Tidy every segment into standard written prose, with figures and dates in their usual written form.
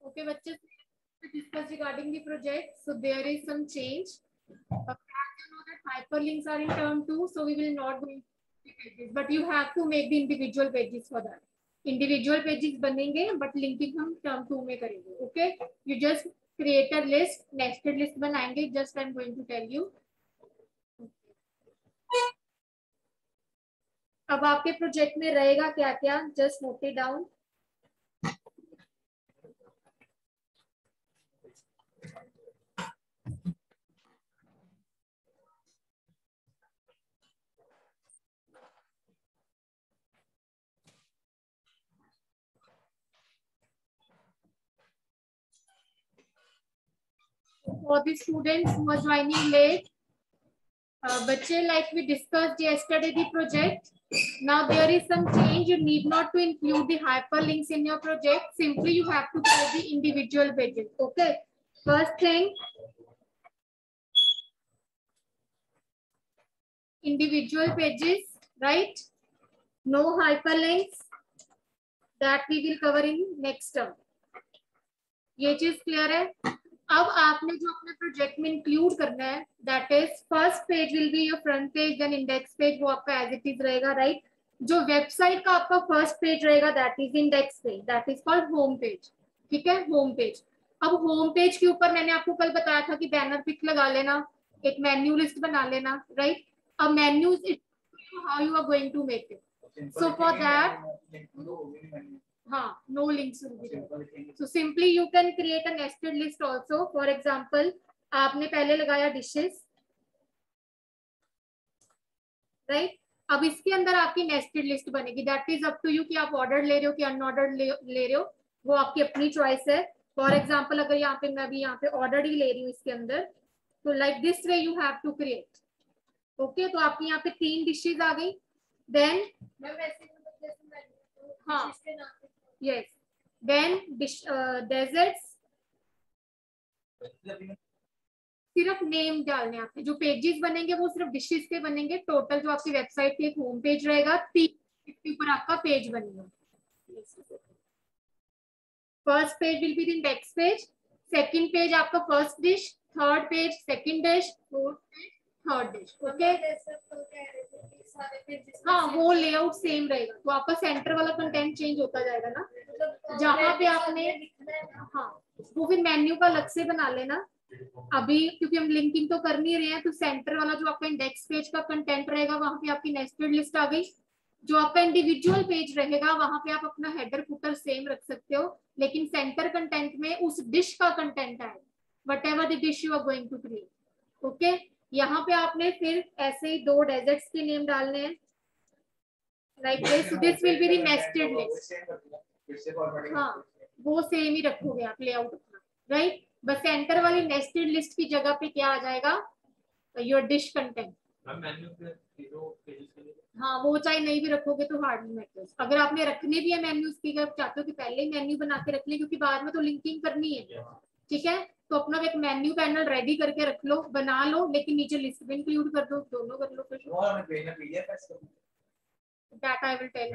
Okay, बच्चे, discuss regarding the project. So there is some change. As you know that hyperlinks are in term 2, so we will not go into the pages, but you have to make the individual pages for that. Individual pages बनेंगे, but linking हम term 2 में करेंगे. Okay, you just create a list, nested list बनाएंगे. Just I'm going to tell you. अब आपके project में रहेगा क्या क्या, just note it down. For the students who are joining late, बच्चे, like we discussed yesterday the project. Now there is some change. You need not to include the hyperlinks in your project. Simply you have to create the individual pages. Okay. First thing, individual pages, right? No hyperlinks. That we will cover in next term. ये चीज clear है. अब आपने जो अपने project में include करना है, that is first page will be your front page, then index page, वो आपका एज इट इज रहेगा, राइट. जो वेबसाइट का आपका फर्स्ट पेज रहेगा that is index page, that is called home page. ठीक है, होम पेज. अब होम पेज के ऊपर मैंने आपको कल बताया था कि बैनर पिक लगा लेना, एक मेन्यू लिस्ट बना लेना, राइट. अब menus, how you are going to make it. So for that, no links will be there. So simply you can create a nested list also. For example, आपने पहले लगाया dishes, right? अब इसके अंदर आपकी nested list बनेगी. That is up to you कि आप ordered ले रहे हो कि unordered ले रहे हो, वो आपकी अपनी choice है. For example, अगर यहाँ पे मैं भी यहाँ पे ordered ही ले रही हूँ इसके अंदर, तो like this way you have to create. Okay, तो आपकी यहाँ पे 3 dishes आ गई. Then हाँ, yes, then deserts, सिर्फ नेम डालने आपके. जो पेजेस बनेंगे वो सिर्फ डिशेस के बनेंगे. टोटल जो आपकी वेबसाइट पे एक होम पेज रहेगा, 3 इसके ऊपर आपका पेज बनेगा. First page will be the index page, second page आपका first dish, third page second dish, fourth page third dish. Okay, हाँ, वो लेआउट सेम रहेगा. तो आपका सेंटर वाला कंटेंट चेंज होता जाएगा ना, जहाँ पे आपने, हाँ, वो फिर मेन्यू का अलग से बना लेना. अभी क्योंकि हम लिंकिंग तो कर नहीं रहे हैं, तो सेंटर वाला जो आपका इंडेक्स पेज का कंटेंट रहेगा वहां पे आपकी नेस्टेड लिस्ट आ गई. जो आपका इंडिविजुअल पेज रहेगा वहां पे आप अपना हेडर फुटर सेम रख सकते हो, लेकिन सेंटर कंटेंट में उस डिश का कंटेंट आए, whatever the dish you are going to create. Okay, यहाँ पे आपने फिर ऐसे ही 2 डेजर्ट्स के नेम डालने हैं, like this. This will be the nested list. हाँ, वो सेम ही रखोगे आप लेआउट अपना, राइट. बस सेंटर वाली नेस्टेड लिस्ट की जगह पे क्या आ जाएगा, योर डिश कंटेंट. हाँ, वो चाहे नहीं भी रखोगे तो हार्डली मैटर्स. अगर आपने रखने भी है मेन्यूज की, अगर चाहते हो कि पहले ही मेन्यू बना के रख ले, क्योंकि बाद में तो लिंकिंग करनी है, ठीक है, तो अपना एक मेन्यू पैनल रेडी करके रख लो, बना लो, लेकिन नीचे लिस्ट भी इंक्लूड कर दो, दोनों कर लो. That I will tell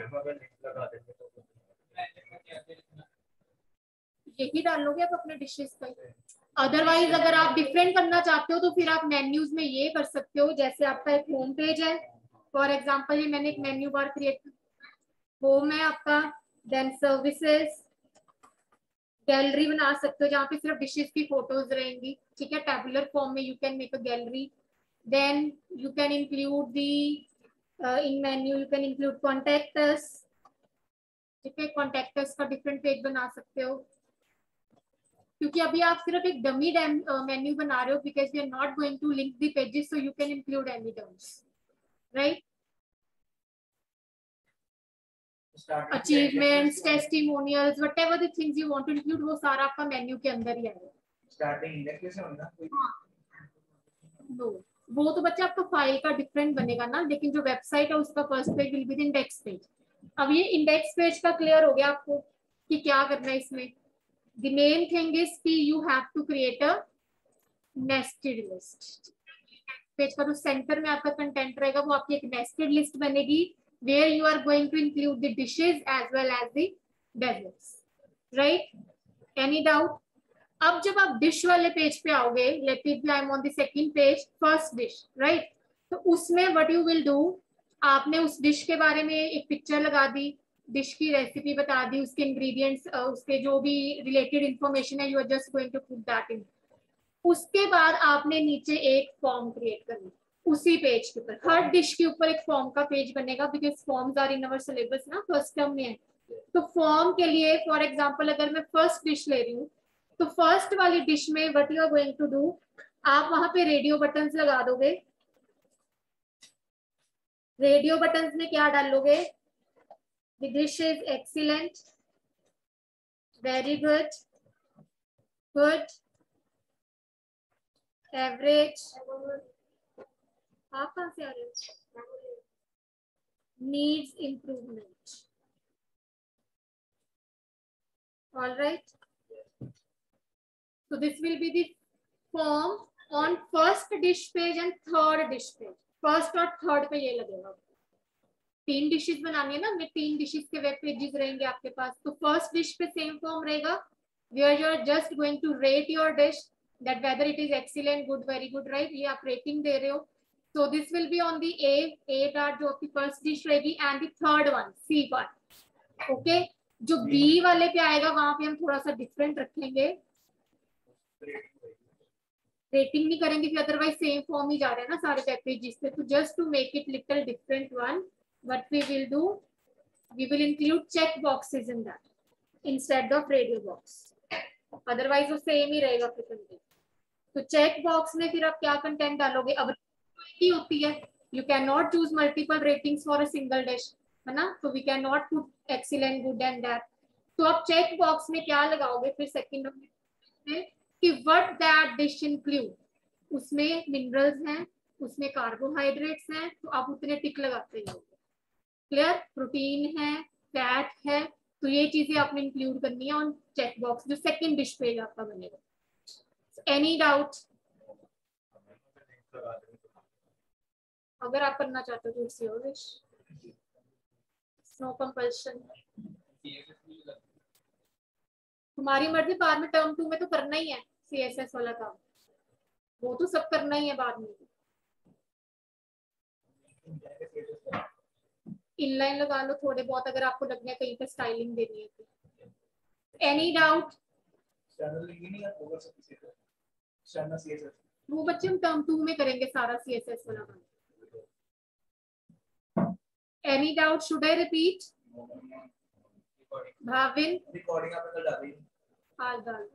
you. यही डालोगे आप अपने डिशेस का. अदरवाइज अगर आप डिफरेंट करना चाहते हो तो फिर आप मेन्यूज में ये कर सकते हो. जैसे आपका एक होम पेज है, फॉर एग्जांपल ये मैंने एक मेन्यू बार क्रिएट, होम है आपका, देन सर्विसेज, गैलरी बना सकते हो जहाँ पे सिर्फ डिशेस की फोटोज रहेंगी. ठीक है, टैबुलर फॉर्म में you can make a gallery. Then you can include the in menu, you can include contact us. ठीक है, कॉन्टेक्ट अस का डिफरेंट पेज बना सकते हो, क्योंकि अभी आप सिर्फ एक डमी मेन्यू बना रहे हो, because we are not going to link the pages, so you can include any terms, right. Achievements, testimonials, whatever the things you want to include, वो सारा आपका मेन्यू के अंदर ही आएगा. स्टार्टिंग इंडेक्स होगा नो, वो तो बच्चा आपका फाइल का डिफरेंट बनेगा ना, लेकिन जो वेबसाइट है उसका first page will be the index page. अब ये इंडेक्स पेज का क्लियर हो गया आपको कि क्या करना है इसमें. The main thing is कि you have to create a nested list. Page का जो सेंटर में आपका कंटेंट रहेगा वो आपकी एक नेस्टेड लिस्ट बनेगी, where you are going to include the dishes as well as the desserts, right? Any doubt? अब जब आप डिश वाले पेज पे आओगे, let it be I am on the second page, first dish, right? तो उसमें what you will do, आपने उस डिश के बारे में एक पिक्चर लगा दी, डिश की रेसिपी बता दी, उसके इंग्रेडिएंट्स, उसके जो भी रिलेटेड इंफॉर्मेशन है, you are just going to put that in. उसके बाद आपने नीचे एक फॉर्म क्रिएट करना उसी पेज के ऊपर, हर डिश के ऊपर एक फॉर्म का पेज बनेगा, because forms are in our syllabus ना, फर्स्ट टर्म में है। तो फॉर्म के लिए फॉर एग्जांपल अगर मैं फर्स्ट डिश ले रही हूँ, तो फर्स्ट वाली डिश में what you are going to do, आप वहां पे रेडियो बटन्स लगा दोगे। रेडियो बटन्स में क्या डालोगे? The dish is excellent, very good, good, average, आप कहां से आ रहे हो, needs improvement. All right, so this will be the form on first dish page and third dish page. First और थर्ड पे ये लगेगा। 3 डिशेस बनानी है ना, में 3 डिशेस के वेब पेजेस रहेंगे आपके पास। तो फर्स्ट डिश पे सेम फॉर्म रहेगा, where you are just going to rate your dish, that whether it is excellent, good, very good, right, ये आप रेटिंग दे रहे हो। So this will be on the a dart जो आपकी first dish रहेगी, and the third one C part. Okay, जो B वाले पे आएगा वहां पे हम थोड़ा सा डिफरेंट रखेंगे, रेटिंग नहीं करेंगे फिर, अदरवाइज सेम फॉर्म ही जा रहे हैं ना सारे वेब पेजेस पे। तो just to make it little different one, what we will do, we will include check boxes in that instead of radio box, otherwise वो सेम ही रहेगा फिर कंटेंट। तो चेक बॉक्स में फिर आप क्या कंटेंट डालोगे, अब ही होती है, you can not choose multiple ratings for a single dish, है ना, तो we can not put excellent, good and that. तो आप चेक बॉक्स में क्या लगाओगे फिर सेकंड में, कि व्हाट दैट डिश इंक्लूड, उसमें मिनरल्स हैं, उसमें कार्बोहाइड्रेट्स हैं, तो आप उतने टिक लगाते हो। क्लियर? प्रोटीन है, फैट है, तो ये चीजें आपने इंक्लूड करनी है ऑन चेक बॉक्स, जो सेकंड डिश पेज आपका बनेगा। Any doubt? अगर आप करना चाहते हो तो it's your wish, no compulsion, तुम्हारी मर्जी। बाद में टर्म 2 में तो करना ही है CSS वाला काम, वो तो सब करना ही है बाद में। इनलाइन लगा लो थोड़े बहुत, अगर आपको लगना है कहीं पे स्टाइलिंग देनी है तो। Any doubt? वो बच्चे हम टर्म 2 में करेंगे सारा CSS वाला काम। Any doubt? Should I repeat? Bhavin, recording आपने कल डाली? हाँ डाल।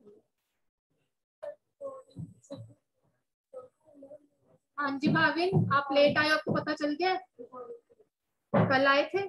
हाँ जी भाविन, आप लेट आए, आपको पता चल गया? कल आए थे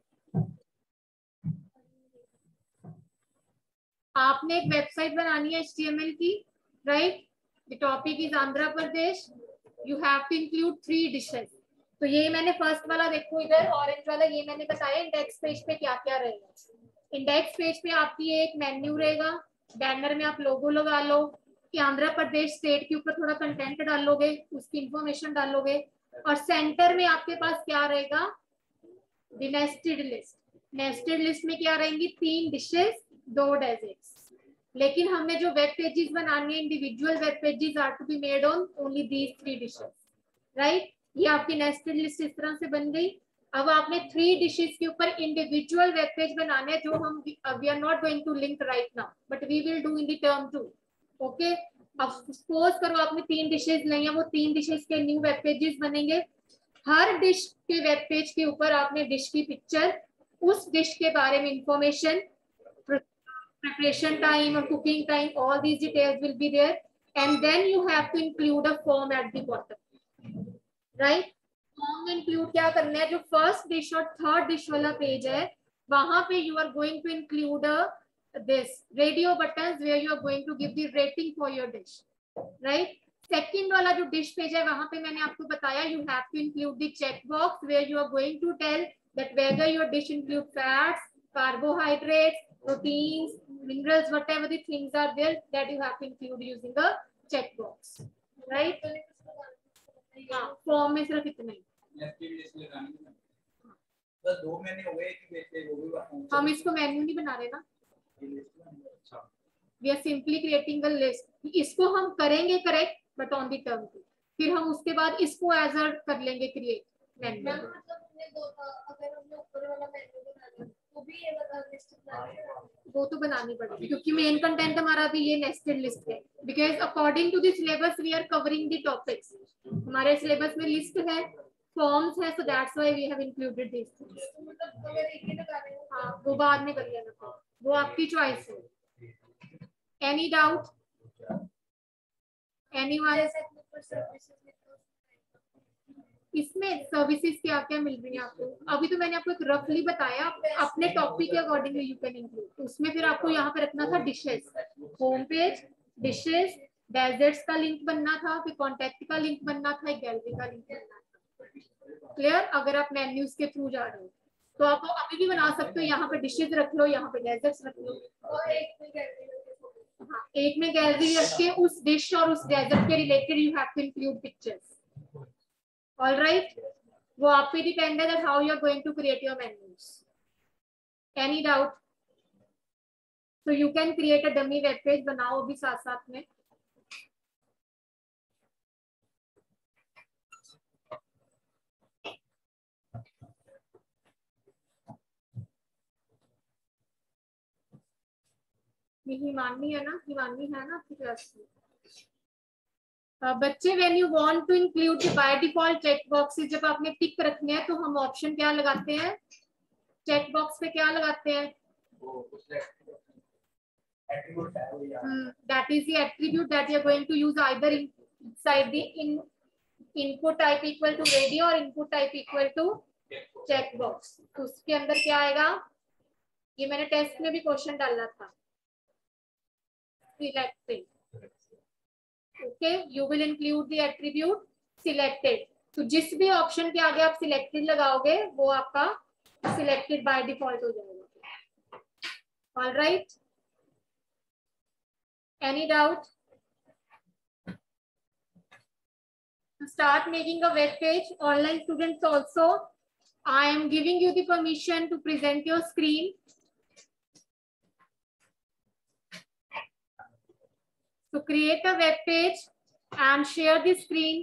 आपने, एक वेबसाइट बनानी है HTML की, right? The topic is Andhra Pradesh, you have to include 3 dishes. तो ये मैंने फर्स्ट वाला देखो इधर ऑरेंज वाला, ये मैंने बताया इंडेक्स पेज पे क्या क्या रहेगा। इंडेक्स पेज पे आपकी एक मेन्यू रहेगा, बैनर में आप लोगो लगा लो कि आंध्र प्रदेश स्टेट के ऊपर थोड़ा कंटेंट डालोगे, उसकी इंफॉर्मेशन डालोगे, और सेंटर में आपके पास क्या रहेगा, the nested list. Nested list में क्या रहेंगी, 3 डिशेस, 2 डेजर्ट्स। लेकिन हमें जो वेब पेजेस बनाने हैं, individual web pages are to be made on only these 3 dishes, right? ये आपकी नेस्टेड लिस्ट इस तरह से बन गई। अब आपने 3 डिशेस के ऊपर इंडिविजुअल वेब पेज बनाने हैं, जो हम we are not going to link right now, but we will do in the term 2। Okay, अब सपोज करो आपने 3 डिशेस ली हैं, वो 3 डिशेस के न्यू वेब पेजेस बनेंगे। हर डिश के वेब पेज के ऊपर आपने डिश की पिक्चर, उस डिश के बारे में information, preparation time or cooking time, all these details will be there, and then you have to include a form at the bottom, right? Form में इंक्लूड क्या करना है, जो फर्स्ट डिश और थर्ड डिश वाला पेज है वहां पे you are going to include this radio buttons where you are going to give the rating for your dish, right? Second वाला जो डिश पेज है वहां पे मैंने आपको बताया, you have to include the check box where you are going to tell that whether your dish include fats, carbohydrates, proteins, minerals, whatever the things are there that you have to include using the check box, right? हाँ, form में सिर्फ इतना ही। बस 2 महीने हो गए कि बेचे, वो भी हम इसको मेन्यू नहीं बना रहे ना, we are simply creating a list. इसको हम करेंगे correct but on the term, फिर हम उसके बाद इसको एज अ कर लेंगे क्रिएट मेन्यू। अगर हमने ऊपर वाला मेन्यू बनाना तो भी ये वाला लिस्ट वो तो बनानी पड़ेगी क्योंकि मेन कंटेंट हमारा भी ये नेस्टेड लिस्ट है, because according to the syllabus we are covering the topics. हमारे सिलेबस में लिस्ट है, फॉर्म्स है, so that's why we have included this. मतलब अगर एक ही लगा रहे हो हाँ वो बाद में कर लेना, वो आपकी चॉइस है। Any doubt anyone? जैसे अपने ऊपर सर्विसेज इसमें सर्विसेज क्या क्या मिल रही है आपको? अभी तो मैंने आपको एक रफली बताया, अपने टॉपिक के अकॉर्डिंग यू कैन इंक्लूड। उसमें फिर आपको यहाँ पे रखना था dishes, home page, dishes, desserts का लिंक बनना था, फिर कॉन्टेक्ट का लिंक बनना था, एक गैलरी का लिंक बनना था। क्लियर? अगर आप मेन्यूज के थ्रू जा रहे हो तो आप अभी भी बना सकते हो, यहाँ पे डिशेज रख लो, यहाँ पे डेजर्ट्स रख लो, और एक में गैलरी हाँ एक में गैलरी रख के उस डिश और उस डेजर्ट के related you have to include pictures. All right, वो आप पे डिपेंड है that how you are going to create your menus. Any doubt? So you can create a dummy web page, बनाओ अभी साथ साथ में। ये हिमानी है ना, हिमानी है ना आपकी क्लास में? बच्चे when you want to include the by default check boxes, जब आपने टिक रखने हैं तो हम ऑप्शन क्या लगाते हैं? चेक बॉक्स पे क्या लगाते हैं? That is the attribute that you are going to use either inside the input type equal to radio or input type equal to check box। तो उसके अंदर क्या आएगा? ये मैंने टेस्ट में भी क्वेश्चन डालना था। Selected. Okay, you will include the attribute selected। तो जिस भी ऑप्शन के आगे आप सिलेक्टेड लगाओगे वो आपका सिलेक्टेड बाय डिफॉल्ट हो जाएगा। All right, any doubt? To start making a web page, online students also, I am giving you the permission to present your screen. So create a web page and share the screen.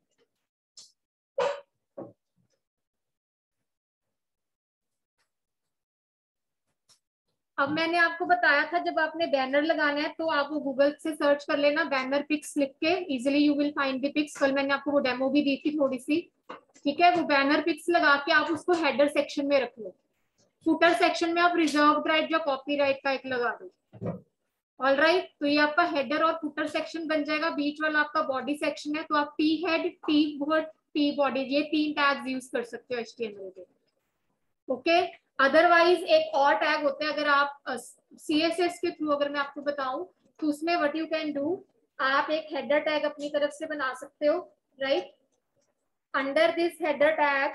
अब मैंने आपको बताया था जब आपने banner लगाना है तो आप वो गूगल से सर्च कर लेना, बैनर पिक्स लिख के easily you will find the pics. कल मैंने आपको वो डेमो भी दी थी थोड़ी सी, ठीक है? वो बैनर पिक्स लगा के आप उसको हेडर सेक्शन में रख लो, फुटर सेक्शन में आप रिजर्व राइट या कॉपीराइट का एक लगा दो। ऑल राइट, तो ये आपका हेडर और फुटर सेक्शन बन जाएगा। बीच वाला आपका बॉडी सेक्शन है, तो आप T head, T word, T body, ये 3 टैग्स यूज कर सकते हो HTML के। ओके, अदरवाइज एक और टैग होते हैं, अगर आप CSS के थ्रू अगर मैं आपको बताऊं तो उसमें व्हाट यू कैन डू, आप एक हेडर टैग अपनी तरफ से बना सकते हो, right? Under this header tag,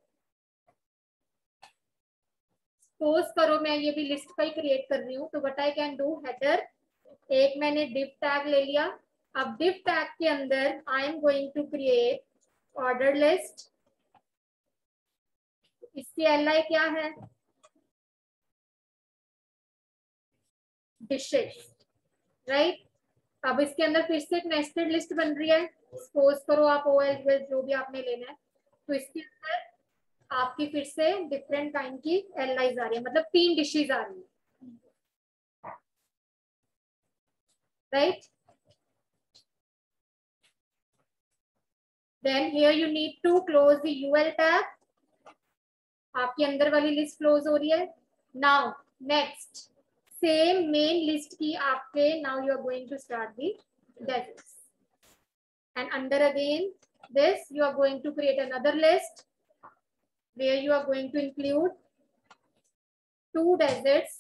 suppose करो मैं ये भी लिस्ट का ही क्रिएट कर रही हूँ, तो what I can do, header, एक मैंने div टैग ले लिया। अब div टैग के अंदर I am going to create order list. इसकी LI क्या है? Dishes, right? अब इसके अंदर फिर से एक नेस्टेड लिस्ट बन रही है। सपोज करो आप OL जो भी आपने लेना है, तो इसके अंदर आपकी फिर से डिफरेंट काइंड की LIs आ रही है, मतलब 3 डिशेज आ रही है, right? Then here you need to close the UL tag। आपकी अंदर वाली लिस्ट क्लोज हो रही है। Now next, same main list की आपके, now you are going to start the desserts and under again this you are going to create another list where you are going to include 2 deserts,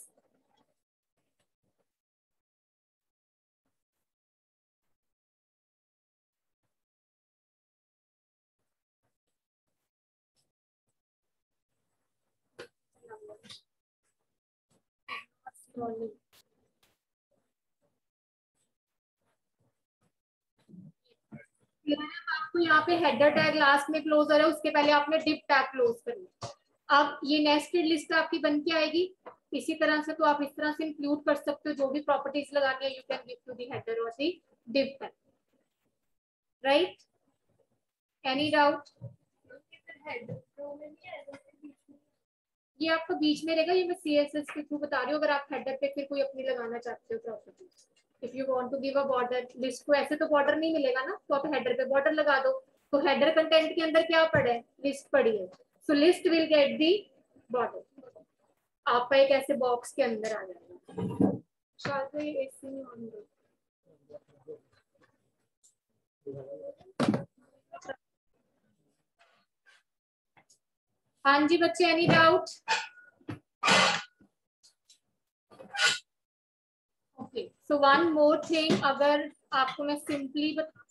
आपको यहाँ पे header tag last में close हो रहा है, उसके पहले आपने डिव टैग क्लोज करना। अब ये नेस्टेड लिस्ट आपकी बन के आएगी। इसी तरह से तो आप इस तरह से इंक्लूड कर सकते हो, जो भी प्रॉपर्टीज लगानी है you can give to the header और the div tag, right? Any doubt? ये आपका बीच में रहेगा, ये मैं CSS के थ्रू बता रही हूँ। अगर आप हेडर पे फिर कोई अपनी लगाना चाहते हो properties, if you want to give a border, list को ऐसे तो बॉर्डर नहीं मिलेगा ना, तो आप हेडर पे बॉर्डर लगा दो। तो हेडर कंटेंट के अंदर क्या पड़ा है? लिस्ट पड़ी है, so list will get the border, आपका एक ऐसे बॉक्स के अंदर आ जाएगा। शायद ये ऐसे नहीं ऑन हो। हाँ जी बच्चे, any doubt? Okay, so one more thing, अगर आपको मैं सिंपली बता,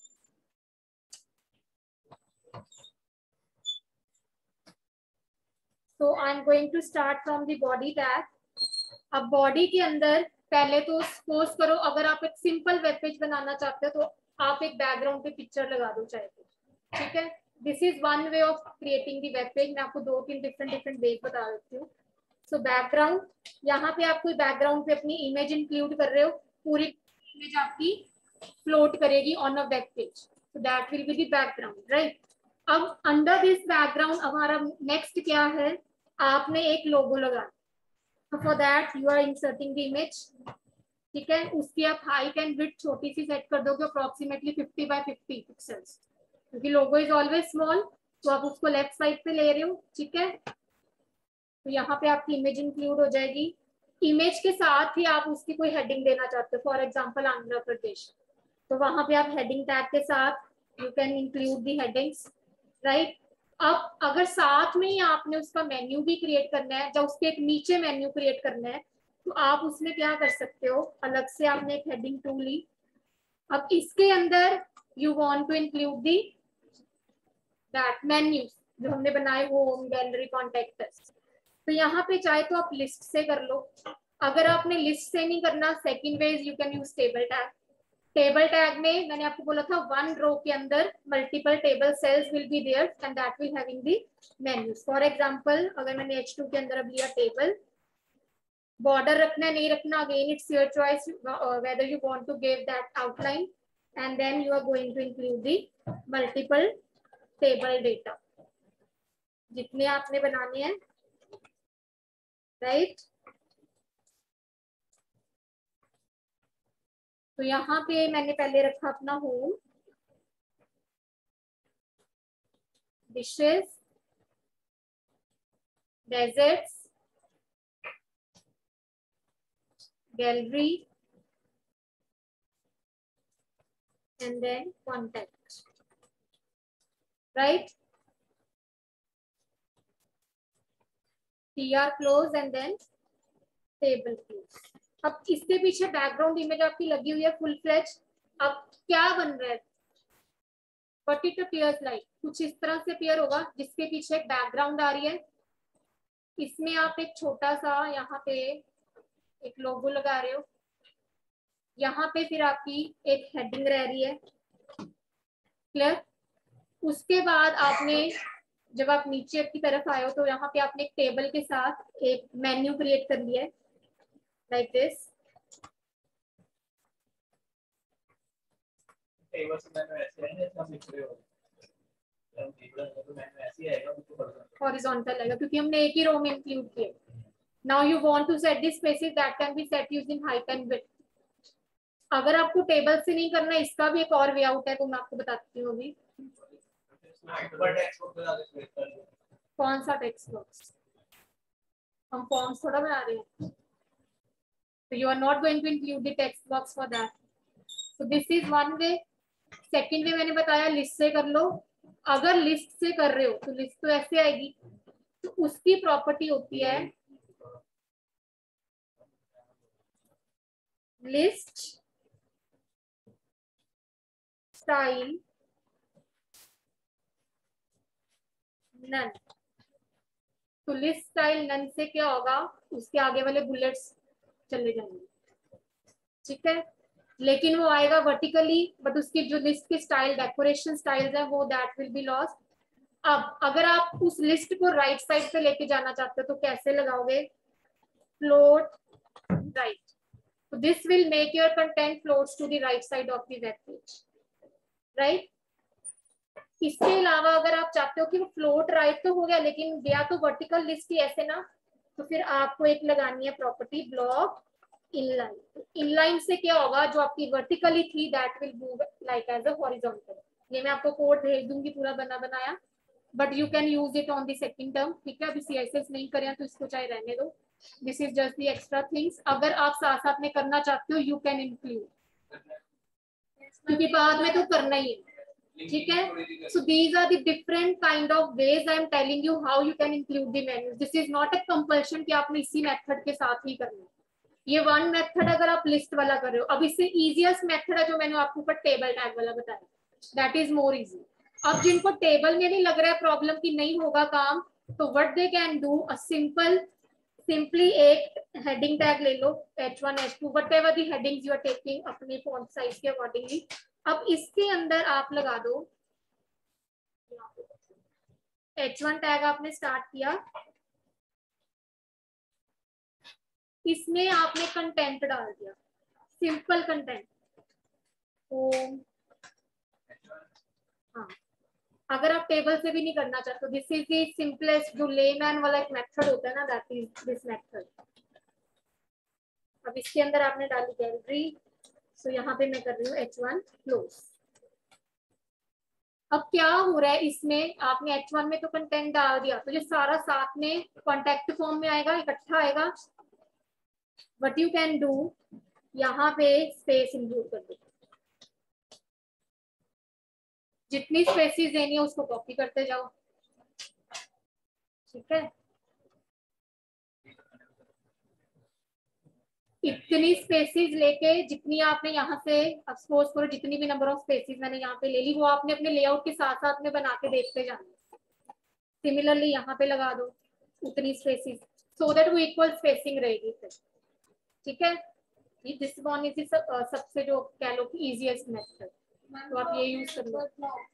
so I'm going to start from the body tag. अब बॉडी के अंदर पहले तो सपोज करो अगर आप एक सिंपल वेब पेज बनाना चाहते हो तो आप एक बैकग्राउंड पे पिक्चर लगा दो चाहे तो, ठीक है? This is one way of creating the web page. मैं आपको 2-3 डिफरेंट वे बता देती हूँ। सो बैकग्राउंड, यहाँ पे आप कोई बैकग्राउंड पे अपनी इमेज इंक्लूड कर रहे हो, पूरी इमेज आपकी फ्लोट करेगी on a web page, so that will be the background, right? अब अंडर दिस बैकग्राउंड हमारा नेक्स्ट क्या है? आपने एक लोगो लगाना। For that you are inserting the image, ठीक है? उसकी आप हाइट एंड विड्थ छोटी सी सेट कर दोगे, अप्रोक्सीमेटली 50 by 50 पिक्सेल्स, क्योंकि लोगो इज ऑलवेज स्मॉल, तो आप उसको लेफ्ट साइड पे ले रहे हो, ठीक है? तो यहाँ पे आपकी इमेज इंक्लूड हो जाएगी। इमेज के साथ ही आप उसकी कोई हेडिंग देना चाहते हो, फॉर एग्जांपल आंध्र प्रदेश, तो वहां पे आप हेडिंग टैग के साथ you can include the headings, right? अब अगर साथ में ही आपने उसका मेन्यू भी क्रिएट करना है, या उसके एक नीचे मेन्यू क्रिएट करना है, तो आप उसमें क्या कर सकते हो, अलग से आपने एक हेडिंग टू ली। अब इसके अंदर you want to include the that menus जो हमने बनाए, होम, गैलरी, कॉन्टेक्ट अस। तो यहाँ पे चाहे तो आप लिस्ट से कर लो, अगर आपने लिस्ट से नहीं करना, second way you can use table tag. Table tag में मैंने आपको बोला था वन रो के अंदर multiple table cells will be there and that will having the menus. For example अगर मैंने H2 के अंदर अब लिया टेबल, बॉर्डर रखना है नहीं रखना, again it's your choice whether you want to give that outline, and then you are going to include the multiple table data जितने आपने बनाने हैं, राइट? तो यहाँ पे मैंने पहले रखा अपना home, dishes, desserts, gallery and then contact, right? TR close and then table close. अब इसके पीछे बैकग्राउंड इमेज आपकी लगी हुई है फुल फ्लेज। अब क्या बन रहा है? What it appears like, कुछ इस तरह से अपीयर होगा, जिसके पीछे एक बैकग्राउंड आ रही है, इसमें आप एक छोटा सा यहाँ पे एक लोगो लगा रहे हो, यहाँ पे फिर आपकी एक हेडिंग रह रही है, क्लियर? उसके बाद आपने जब आप नीचे की तरफ आए हो तो यहाँ पे आपने एक टेबल के साथ एक मेन्यू क्रिएट कर लिया है, लाइक दिस। टेबल से मैंने ऐसे है ना, हम लिख रहे हो टेबल तो मैंने ऐसे ही आएगा, उसको हॉरिजॉन्टल आएगा क्योंकि हमने एक ही रो में इंक्लूड किया। Now you want to set this spaces that can be set using height and width. अगर आपको टेबल से नहीं करना, इसका भी एक और वे आउट है, तो मैं आपको बताती हूँ अभी। कौन सा टेक्स्ट बॉक्स? हम फॉर्म्स थोड़ा बना रहे हैं, so you are not going to include the text box for that. So this is one way. Second way मैंने बताया लिस्ट से कर लो। अगर लिस्ट से कर रहे हो तो लिस्ट तो ऐसे आएगी, तो उसकी प्रॉपर्टी होती है लिस्ट स्टाइल नन। तो लिस्ट स्टाइल नन से क्या होगा, उसके आगे वाले बुलेट्स चले जाएंगे, ठीक है? लेकिन वो आएगा वर्टिकली, बट उसकी जो लिस्ट की स्टाइल, डेकोरेशन स्टाइल्स है, वो दैट विल बी लॉस्ट। अब अगर आप उस लिस्ट को राइट साइड पे लेके जाना चाहते हो तो कैसे लगाओगे? float right. So this will make your content floats to the right side of the web page, right? इसके अलावा अगर आप चाहते हो कि वो फ्लोट राइट तो हो गया लेकिन गया तो वर्टिकल लिस्ट ही ऐसे ना, तो फिर आपको एक लगानी है प्रॉपर्टी ब्लॉक इनलाइन। इनलाइन से क्या होगा, जो आपकी वर्टिकली थी that will move like as a horizontal. ये मैं आपको कोड भेज दूंगी पूरा बना बनाया, but you can use it on the second term, ठीक है? अभी सीएसएस नहीं करें तो इसको चाहे रहने दो, this is just the extra things. अगर आप साथ साथ में करना चाहते हो यू कैन इंक्लूड, क्योंकि बाद में तो करना ही है, ठीक है? So these are the different kind of ways I am telling you how you can include the menus. This is not a compulsion कि आपने इसी मेथड के साथ ही करना है। ये वन मेथड अगर आप लिस्ट वाला कर रहे हो, अब इससे इजीएस्ट मेथड है जो मैंने आपको ऊपर टेबल टैग वाला बताया, दैट इज मोर इजी। अब जिनको टेबल में भी लग रहा है प्रॉब्लम की नहीं होगा काम, तो what they can do, a simply एक हेडिंग टैग ले लो, H1 H2 whatever the headings you are taking अपने फॉन्ट साइज के अकॉर्डिंगली। अब इसके अंदर आप लगा दो H1 टैग, आपने स्टार्ट किया, इसमें आपने कंटेंट डाल दिया, सिंपल कंटेंट होम। हाँ, अगर आप टेबल से भी नहीं करना चाहते तो दिस इज द सिंपलेस्ट, जो लेमैन वाला एक मेथड होता है ना, दैट इज दिस मेथड। अब इसके अंदर आपने डाली गैलरी, सो यहाँ पे मैं कर रही हूँ H1 क्लोज। अब क्या हो रहा है, इसमें आपने H1 में तो कंटेंट डाल दिया, तो ये सारा साथ में कॉन्टेक्ट फॉर्म में आएगा, इकट्ठा आएगा। व्हाट यू कैन डू, यहाँ पे स्पेस इंक्लूड कर दो, जितनी स्पेसिस देनी है उसको कॉपी करते जाओ, ठीक है? इतनी स्पेसिस लेके जितनी आपने यहाँ से सपोज करो, जितनी भी नंबर ऑफ स्पेसिस मैंने यहाँ पे ले ली, वो आपने अपने लेआउट के साथ साथ में बना के देखते जाना। सिमिलरली यहाँ पे लगा दो उतनी स्पेसिस, सो दैट वो इक्वल स्पेसिंग रहेगी फिर, ठीक है? दिस वन इज सबसे जो कह लो कि इजीएस्ट मेथड, तो आप ये यूज कर लो।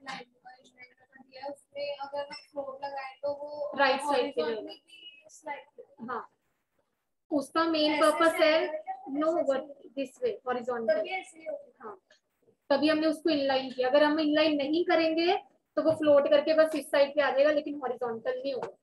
अगर फ्लोट लगाए तो वो राइट साइड पे, हाँ, उसका मेन पर्पस है नो दिस वे हॉरिजॉन्टल, हाँ, तभी हमने उसको इनलाइन किया। अगर हम इनलाइन नहीं करेंगे तो वो फ्लोट करके बस इस साइड पे आ जाएगा, लेकिन हॉरिजॉन्टल नहीं होगा।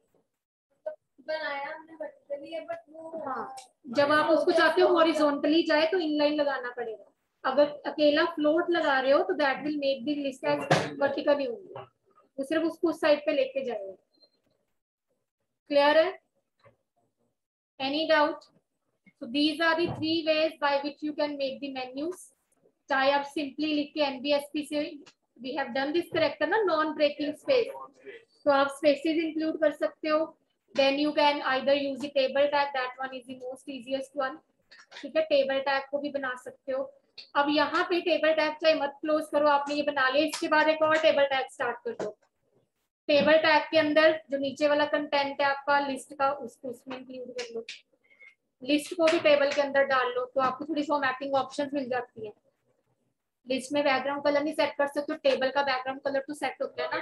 बनाया हमने वर्टिकली है, बट वो हाँ, जब आप उसको चाहते हो हॉरिजॉन्टली जाए तो इनलाइन लगाना पड़ेगा। अगर अकेला फ्लोट लगा रहे हो तो that will make the list as vertically होंगी, वो सिर्फ उसको उस साइड पे लेके जाएगा। क्लियर है? Any doubt? So these are the three ways by which you can make the menus. चाहे आप simply लिख के NBSP से, we have done this correct ना, non breaking space, तो आप spaces include कर सकते हो। Then you can either use the table tag, that one is the most easiest one, ठीक है? टेबल टैग को भी बना सकते हो। अब यहाँ पे टेबल टैग चाहे मत क्लोज करो, आपने ये बना लिया, इसके बाद एक और टेबल टैग स्टार्ट कर दो। टेबल टैग के अंदर जो नीचे वाला कंटेंट है आपका लिस्ट का, उसको उसमें इंक्लूड कर लो, लिस्ट को भी टेबल के अंदर डाल लो, तो आपको थोड़ी फॉर्मेटिंग ऑप्शंस मिल जाती है। लिस्ट में बैकग्राउंड कलर नहीं सेट कर सकते, तो टेबल का बैकग्राउंड कलर तो सेट होता है ना।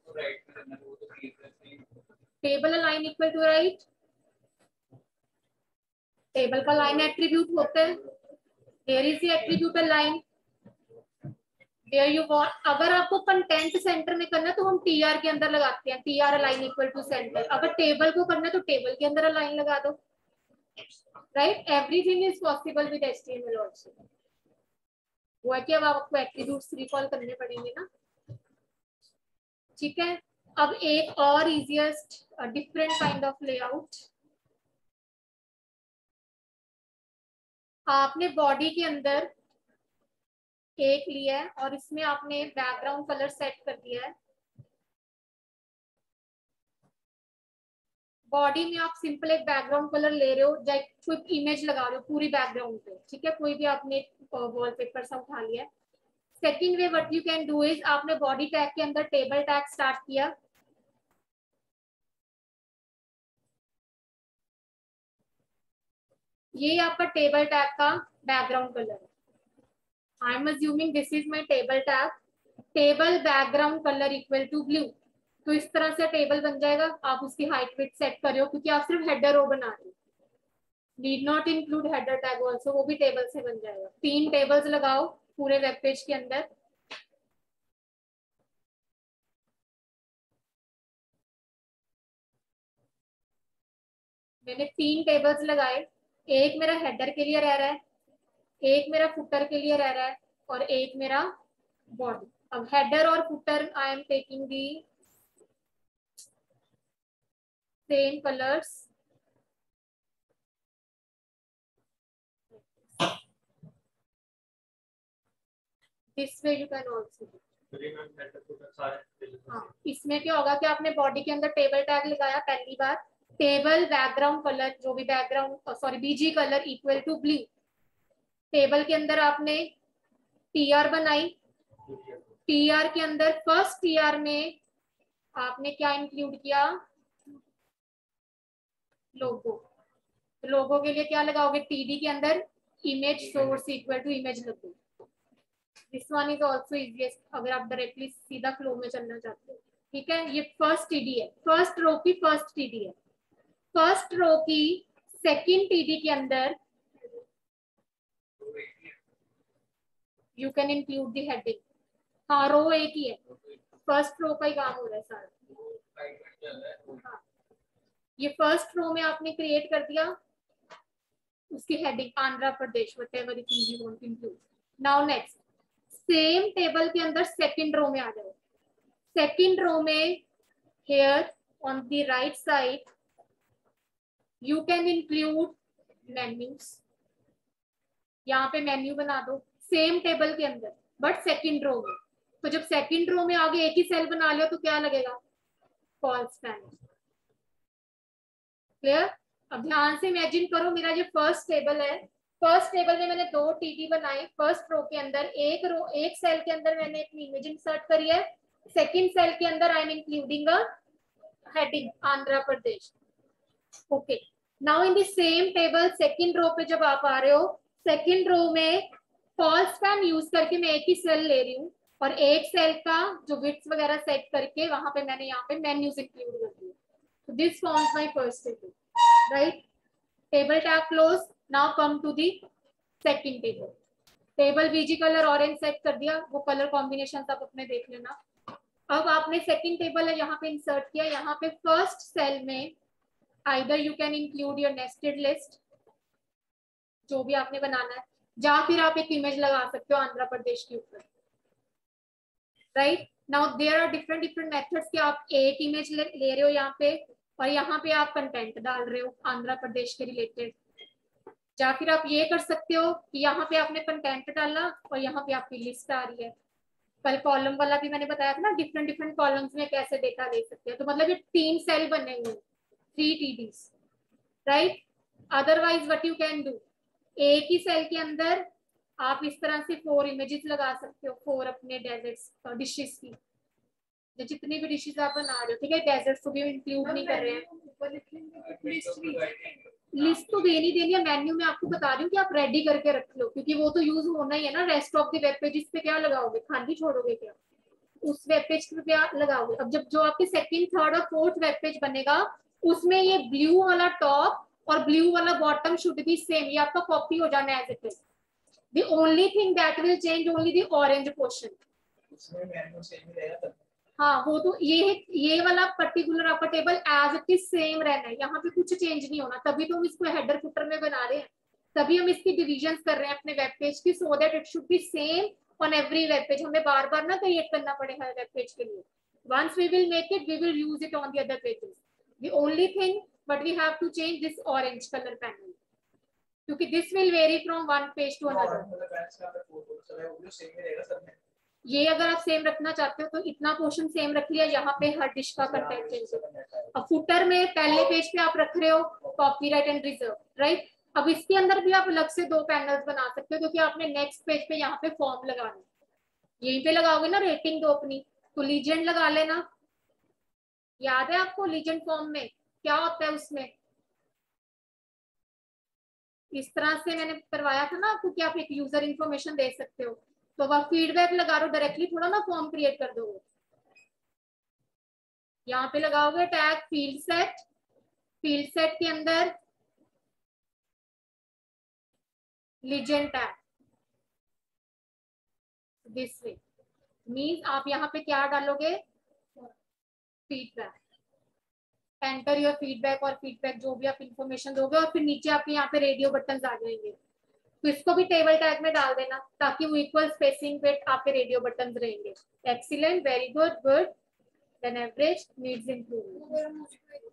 Table align equal to right, table का लाइन एट्रीब्यूट होता है, there is the attribute align there you want. अगर आपको कंटेंट सेंटर में करना है तो हम टीआर के अंदर लगाते हैं, TR align equal to center. अगर टेबल को करना है तो टेबल के अंदर अलाइन लगा दो, right? Everything is possible with HTML also. वो है कि अब आपको एट्रीब्यूट्स रिकॉल करने पड़ेंगे ना, ठीक है? अब एक और easiest different kind of layout, आपने बॉडी के अंदर एक लिया है और इसमें आपने बैकग्राउंड कलर सेट कर दिया है। बॉडी में आप सिंपल एक बैकग्राउंड कलर ले रहे हो, जैसे कोई इमेज लगा रहे हो पूरी बैकग्राउंड पे, ठीक है? कोई भी आपने वॉलपेपर सा उठा लिया है। Second way what you can do is, आपने बॉडी टैग के अंदर टेबल टैग स्टार्ट किया, ये आपका टेबल टैग का बैकग्राउंड कलर है। I am assuming this is my table tag, table background colour equal to blue, तो इस तरह से टेबल बन जाएगा। आप उसकी हाइट विड्थ सेट कर रहे हो क्योंकि आप सिर्फ हेडर रो बना रहे हो, need not include header tag also, वो भी टेबल से बन जाएगा। 3 टेबल्स लगाओ पूरे वेब पेज के अंदर। मैंने 3 टेबल्स लगाए, एक मेरा हेडर के लिए रह रहा है, एक मेरा फुटर के लिए रह रहा है, और एक मेरा बॉडी। अब हेडर और footer I am taking the same colours. This way you can also. हाँ, इसमें क्या होगा कि आपने बॉडी के अंदर टेबल टैग लगाया पहली बार, टेबल बैकग्राउंड कलर जो भी background sorry BG colour equal to blue. Table के अंदर आपने टीआर बनाई, टीआर के अंदर फर्स्ट टीआर में आपने क्या इंक्लूड किया, लोगो। लोगो के लिए क्या लगाओगे, टीडी के अंदर image source equal to image logo. This one is also easiest अगर आप डायरेक्टली सीधा फ्लो में चलना चाहते हो। ठीक है, ये फर्स्ट टीडी है, फर्स्ट रो की फर्स्ट टीडी है। फर्स्ट रो की सेकंड टीडी के अंदर you can include the heading. हाँ, रो एक ही है, फर्स्ट रो का ही काम हो रहा है सारा। हाँ, ये फर्स्ट रो में आपने क्रिएट कर दिया, उसकी heading Andhra Pradesh whatever it is you want to include. Now next, same table के अंदर सेकंड रो में आ जाओ। सेकंड रो में here on the right side you can include menus. यहाँ पे मेन्यू बना दो सेम टेबल के अंदर बट सेकंड रो में। तो जब सेकंड रो में आगे एक ही सेल बना लियो तो क्या लगेगा, फॉल्स वैनिश। क्लियर? अब ध्यान से इमेजिन करो, मेरा जो फर्स्ट टेबल है, फर्स्ट टेबल में मैंने 2 टीटी बनाई। फर्स्ट रो के अंदर एक सेल के अंदर मैंने अपनी इमेज इंसर्ट करी है, सेकंड सेल के अंदर I am including a heading Andhra Pradesh. Okay, now in the same table second row पे जब आप आ रहे हो, सेकंड रो में फॉल्स स्पैन यूज करके मैं एक ही सेल ले रही हूँ और एक सेल का जो विड्थ वगैरह सेट करके वहां पे मैंने यहाँ पे मेन्यूज इंक्लूड कर दिए। So this forms my first table, right? Table tag close. Now come to the second table. Table BG colour orange set कर दिया, वो कलर कॉम्बिनेशन आप अपने देख लेना। अब आपने सेकंड टेबल है यहाँ पे इंसर्ट किया, यहाँ पे फर्स्ट सेल में either you can include your nested list, जो भी आपने बनाना है, या फिर आप एक इमेज लगा सकते हो आंध्र प्रदेश के ऊपर। Right now there are different methods कि आप एक इमेज ले रहे हो यहाँ पे और यहाँ पे आप कंटेंट डाल रहे हो आंध्र प्रदेश के रिलेटेड, या फिर आप ये कर सकते हो कि यहाँ पे आपने कंटेंट डाला और यहाँ पे आपकी लिस्ट आ रही है। कल कॉलम वाला भी मैंने बताया था ना, डिफरेंट कॉलम्स में कैसे डेटा ले सकते हैं। तो मतलब ये 3 सेल बने हुए, 3 TDs, right. Otherwise what you can do, एक ही सेल के अंदर आप इस तरह से 4 इमेजेस लगा सकते हो, 4 अपने डेजर्ट्स डिशेस की, जो जितनी भी डिशेस आप बना रहे हो। ठीक है, डेजर्ट्स को भी इंक्लूड नहीं कर रहे हैं। लिस्ट तो देनी है, मेन्यू में आपको बता रही हूँ कि आप रेडी करके रख लो, क्योंकि वो तो यूज होना ही है ना। Rest of the web pages पे क्या लगाओगे, खाली छोड़ोगे क्या, उस वेब पेज पे क्या लगाओगे। अब जब जो आपके सेकंड, थर्ड और फोर्थ वेब पेज बनेगा, उसमें ये ब्लू वाला टॉप और ब्लू वाला बॉटम शुड बी सेम, ये आपका कॉपी हो जाना है as it is. The only thing that will change only the orange portion. उसमें मेन्यू सेम ही रहेगा तब। हाँ, वो तो ये वाला पर्टिकुलर आपका table as it is same रहना है, यहाँ पे कुछ चेंज नहीं होना। तभी तो हम इसको हेडर फुटर में बना रहे हैं, तभी हम इसकी डिविजन कर रहे हैं अपने वेब पेज की, so that it should be same on every web page. हमें बार बार ना क्रिएट करना पड़ेगा वेब पेज के लिए। Once we will make it, we will use it on the other pages. The only thing but we have to change this orange color panel, क्योंकि this will vary from one page to another. ये अगर आप same रखना चाहते हो तो इतना portion same रख लिया, यहाँ पे हर डिश का कंटेंट चेंज है। अब फुटर में पहले पेज पे आप रख रहे हो कॉपीराइट एंड रिजर्व, राइट। अब इसके अंदर भी आप अलग से 2 पैनल्स बना सकते हो, क्योंकि आपने नेक्स्ट पेज पे यहाँ पे फॉर्म लगाना है। यहीं पे लगाओगे ना रेटिंग दो अपनी, तो लीजेंड लगा लेना। याद है आपको लीजेंड फॉर्म में क्या होता है, उसमें इस तरह से मैंने करवाया था ना आपको कि आप एक यूजर इंफॉर्मेशन दे सकते हो। तो आप फीडबैक लगा रहे हो डायरेक्टली, थोड़ा ना फॉर्म क्रिएट कर दोगे। यहाँ पे लगाओगे tag field set, field set के अंदर legend tag this way means आप यहाँ पे क्या डालोगे, फीडबैक, एंटर योर फीडबैक और फीडबैक जो भी आप इंफॉर्मेशन दोगे, और फिर नीचे आपके यहाँ पे रेडियो बटन आ जाएंगे, तो इसको भी टेबल टैग में डाल देना ताकि वो इक्वल स्पेसिंग पे आपके रेडियो बटन रहेंगे। Excellent, very good, good, then average, needs improvement.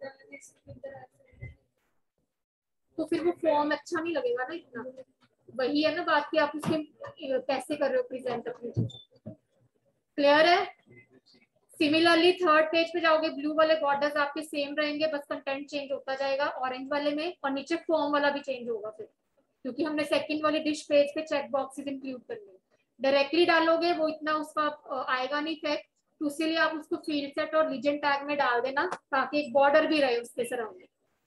तो फिर वो फॉर्म अच्छा नहीं लगेगा ना इतना, वही है ना बात कि आप उसके कैसे कर रहे हो प्रेजेंट अपनी चीज। क्लियर है? सिमिलरली थर्ड पेज पे जाओगे, ब्लू वाले बॉर्डर्स आपके सेम रहेंगे, बस कंटेंट चेंज होता जाएगा ऑरेंज वाले में, और नीचे फॉर्म वाला भी चेंज होगा फिर, क्योंकि हमने सेकंड वाली डिश पेज पे चेक बॉक्सेस इंक्लूड करने। डायरेक्टली डालोगे वो इतना उसका आएगा नहीं इफेक्ट, तो इसीलिए आप उसको फील्ड सेट और लीजेंड टैग में डाल देना ताकि एक बॉर्डर भी रहे उसके सराउंडिंग।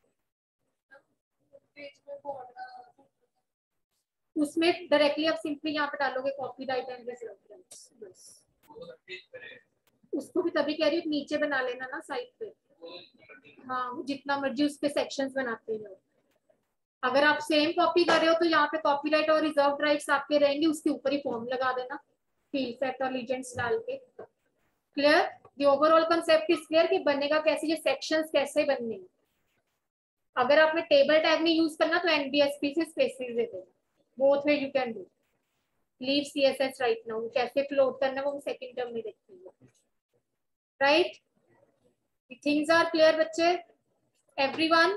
उसमें डायरेक्टली आप सिंपली यहाँ पे डालोगे कॉपीराइट एंड रेफरेंस, बस। उसको भी तभी कह रही हूँ नीचे बना लेना ना साइड पे, हाँ जितना मर्जी उस पे सेक्शंस बनाते हैं। अगर आप सेम कॉपी कर रहे हो तो यहाँ पे कॉपीराइट और रिजर्व राइट्स आपके रहेंगे, उसके ऊपर ही फॉर्म लगा देना फील्ड सेट और लीजेंड्स डाल के। Clear? The overall concept is clear कि बनेगा कैसे, ये सेक्शंस कैसे बनने हैं। अगर आपने टेबल टैग में यूज करना तो एनबीएसपी से स्पेसेस दे देना, both way you can do. Leave CSS right now, कैसे फ्लोट करना वो सेकंड टर्म में देखते हैं। राइट? थिंग्स आर क्लियर बच्चे, एवरीवन?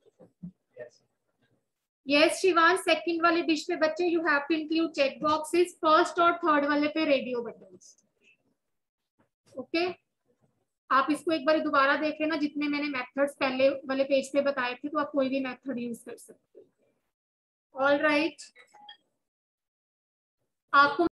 यस शिवान, सेकंड वाली डिश पे बच्चे you have to include check boxes, first और थर्ड वाले पे रेडियो बटन्स। ओके, आप इसको एक बार दोबारा देख लेना, जितने मैंने मेथड्स पहले वाले पेज पे बताए थे, तो आप कोई भी मेथड यूज कर सकते हो। ऑल राइट, आपको